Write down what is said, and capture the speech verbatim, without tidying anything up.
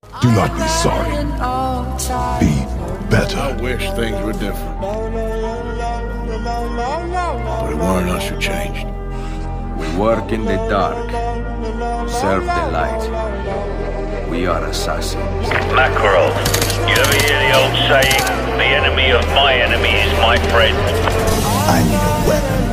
Do not be sorry. Be better. I wish things were different. But it weren't us who changed. We work in the dark, serve the light. We are assassins. Mackerel, you ever hear the old saying, the enemy of my enemy is my friend? I need a weapon.